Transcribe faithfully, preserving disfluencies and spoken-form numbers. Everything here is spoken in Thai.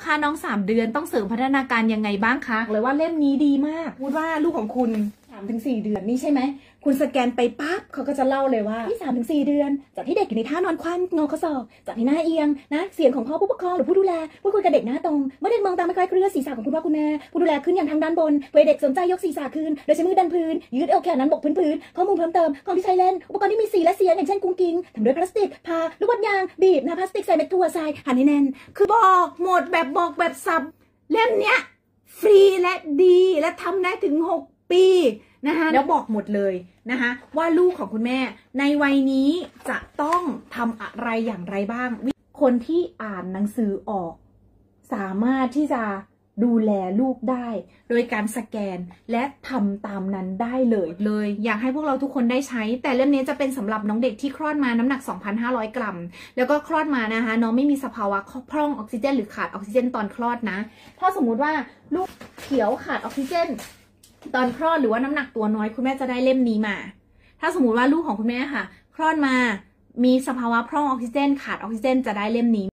ค่ะน้องสามเดือนต้องเสริมพัฒนาการยังไงบ้างคะเลยว่าเล่มนี้ดีมากพูดว่าลูกของคุณสามถึงสี่เดือนนี่ใช่ไหมคุณสแกนไปปั๊บเขาก็จะเล่าเลยว่าที่สามถึงสี่เดือนจากที่เด็กอยู่ในท่านอนคว่ำงอข้อศอกจากที่หน้าเอียงนะเสียงของพ่อผู้ปกครองหรือผู้ดูแลพูดคุยกับเด็กหน้าตรงเมื่อเด็กมองตามไม่ค่อยเคลื่อนศีรษะของคุณพ่อคุณแม่ผู้ดูแลขึ้นอย่างทางด้านบนเพื่อเด็กสนใจยกศีรษะขึ้นโดยใช้มือดันพื้นยืดเอวแขนนั้นบกพื้นพื้นข้อมูลเพิ่มเติมของที่ใช้เล่นอุปกรณ์ที่มีสีและเสียงอย่างเช่นกุ้งกิ้งทำด้วยพลาสติกพาลูกบอลยางบีบนะพลาสติกใส่เม็ดถั่วทรายหั่นให้แน่นคือบอกหมดแบบบอกแบบสับเล่มเนี้ยฟรีและดีและทำได้ถึงหกปีนะคะแล้วบอกหมดเลยนะคะว่าลูกของคุณแม่ในวัยนี้จะต้องทำอะไรอย่างไรบ้างคนที่อ่านหนังสือออกสามารถที่จะดูแลลูกได้โดยการสแกนและทำตามนั้นได้เลยเลยอยากให้พวกเราทุกคนได้ใช้แต่เล่มนี้จะเป็นสำหรับน้องเด็กที่คลอดมาน้ำหนัก สองพันห้าร้อย กรัมแล้วก็คลอดมานะคะน้องไม่มีสภาวะพร่องออกซิเจนหรือขาดออกซิเจนตอนคลอดนะถ้าสมมุติว่าลูกเขียวขาดออกซิเจนตอนคลอดหรือว่าน้ำหนักตัวน้อยคุณแม่จะได้เล่มนี้มาถ้าสมมุติว่าลูกของคุณแม่ค่ะคลอดมามีสภาวะพร่องออกซิเจนขาดออกซิเจนจะได้เล่มนี้